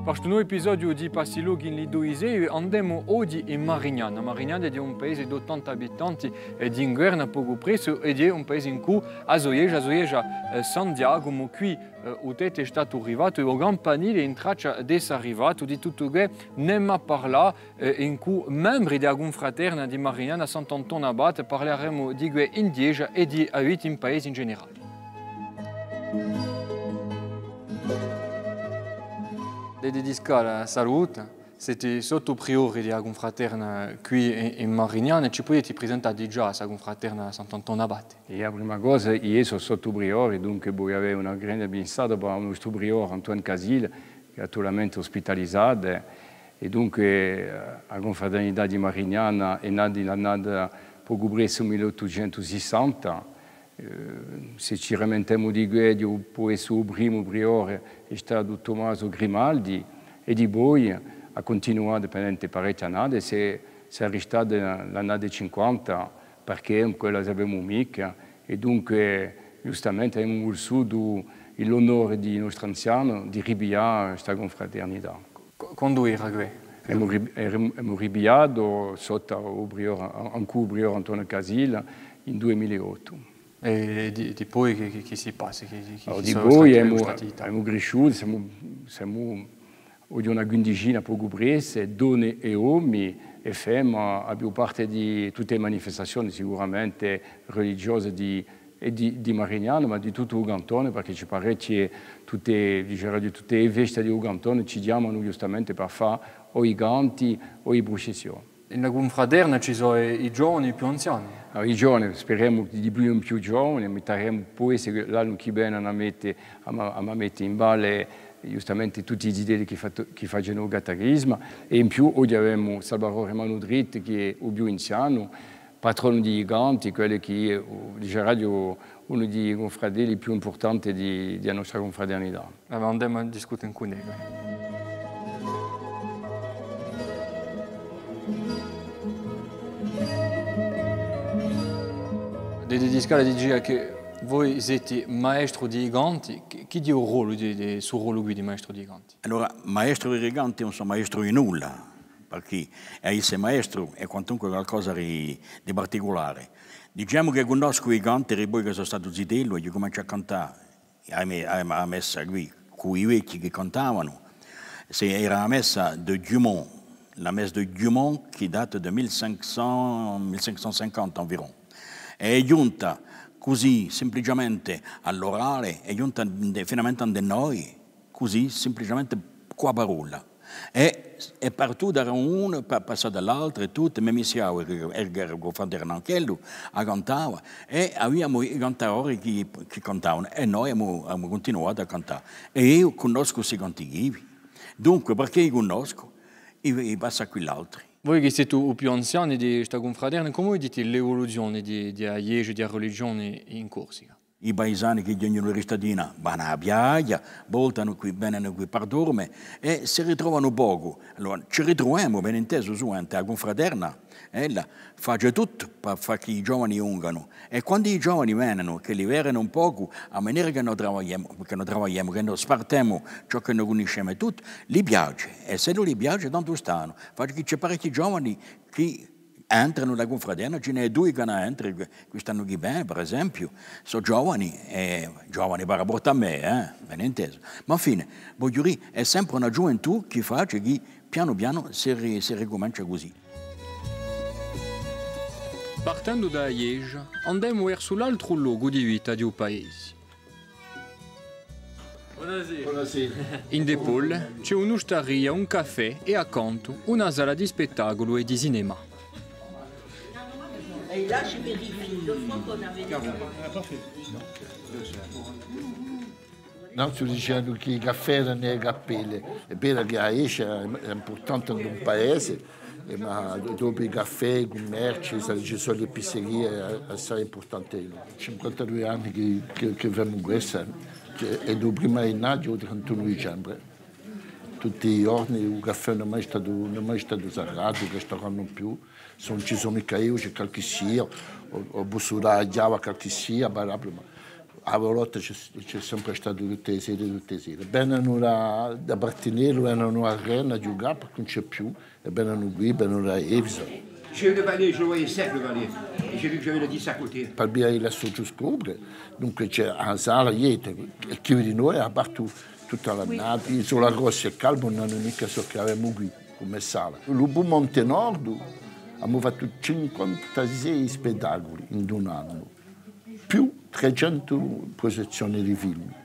Questo nuovo episodio di Passilog in Lidoise andiamo oggi in Marignano. Marignano è un paese di 80 abitanti e di inverno poco preso ed è un paese in cui a Zoieja Santiago, ma qui è stato arrivato e il campanile in traccia di arrivato di tutto che ne ma parla in cui membri della confraterna di Marignano a Sant'Antonio Abate parleremo di gue in 10 e di 8 in paese in generale. Dedisca la salute, siete sottopriore della confraterna qui in Marignano e ci potete presentare già questa confraterna a Sant'Antonio Abate? La prima cosa, io sono sottopriore, dunque voi avete una grande amministrazione per il nostro priore Antoine Casil, che è attualmente ospitalizzato, e dunque la confraternità di Marignano è nata nell'anno poco presso 1860. Se ci lamentiamo di quello, può essere il primo priore è stato Tommaso Grimaldi e di poi ha continuato pendente parecchie anni, si è arrestato nell'anno 50 perché quella sapevamo mica e dunque giustamente abbiamo vissuto l'onore di nostro anziano di ribiare questa confraternità. Quando era qui? Abbiamo ribiato sotto il priore Antonio Casil in 2008. E di poi che si passa? Di poi abbiamo cresciuto, siamo di una quindicina poco prese, donne e uomini e femmine, abbiamo parte di tutte le manifestazioni sicuramente religiose di Marignano, ma di tutto il cantone, perché ci pare che tutte le feste di cantone ci chiamano giustamente per fare o i canti o le processioni. Nella confraterna ci sono i giovani più anziani? I giovani, speriamo di più giovani, metteremo poi se l'anno che viene a mettere in ballo giustamente tutti gli idee che fanno il catechismo e in più oggi abbiamo Salvatore Manudrit che è il più anziano, patrono di canti, quello che è uno dei confratelli più importanti della nostra confraternità. Andiamo a discutere con lei. Di scala di dire che voi siete maestro di canti, chi è il ruolo del suo ruolo di maestro di canti? Allora, maestro di canti non sono maestro di nulla, perché essere maestro è quantunque qualcosa di particolare. Diciamo che conosco i canti e poi che sono stato zitello e io comincio a cantare a messa qui, con i vecchi che cantavano. Era la messa di Dumont, la messa di Dumont che data del 1550 environ. È giunta così semplicemente all'orale, è giunta finalmente a noi, così semplicemente qua parola. È partita da uno, passata dall'altro e tutto, ma mi si era fatto anche lui, cantava e abbiamo i cantatori che cantavano e noi abbiamo continuato a cantare. E io conosco questi canti. Dunque, perché io conosco, io passo a quell'altro. Voi che siete i più anziani di questa confraterna, come vedete l'evoluzione della Chiesa e della religione in Corsica? I paesani che giungono in cittadina vanno a piaglia, voltano qui, vengono qui per dormire e si ritrovano poco. Allora ci ritroviamo, ben inteso, su la confraterna, ella fa tutto per fare che i giovani giungano. E quando i giovani vengono, che li verano un poco, a maniera che noi lavoriamo, che noi spartiamo ciò che noi conosciamo tutto, gli piace. E se non gli piace, tanto stanno. Faccio che c'è parecchi giovani che entrano nella confraterna, ce n'è due che entrano, quest'anno che viene, per esempio, sono giovani per rapporto a me, ben inteso. Ma alla fine, voglio dire, è sempre una gioventù che fa che piano piano si ricomincia così. Partendo da Liege, andiamo verso l'altro luogo di vita di un paese. Buonasera. In De Paul c'è un'osteria, un caffè e accanto una sala di spettacolo e di cinema. Et là, je vérifie. Le fois qu'on avait Non sto dicendo che i caffè erano le cappelle, è vero che a Esce è importante in un paese, ma dopo i caffè, i commerci, ci sono le pizzerie, è assai importante. 52 anni che fanno questo, e dopo prima di nato, il 31 dicembre. Tutti i giorni il caffè non è mai stato usato, il ristorante non più. Ci sono i caio, c'è qualche sia, o bussura a Giava qualche sia, A volte c'è sempre stato tutte le sere. Vengono da Bartinello, vengono a Rennes a giocare perché non c'è più, e vengono qui, vengono a Evisa. J'ai eu le balai, je le voyais sec le balai, et j'ai vu que j'avais le 10 à côté. Per via il giù scopre, dunque c'è una sala dietro, e chi di noi ha battuto tutta la nata, sulla Rossia e Calvo non hanno mica so che avevamo qui come sala. L'Ubu Monte Nord abbiamo fatto 56 spettacoli in un anno, più 300 proiezioni di film.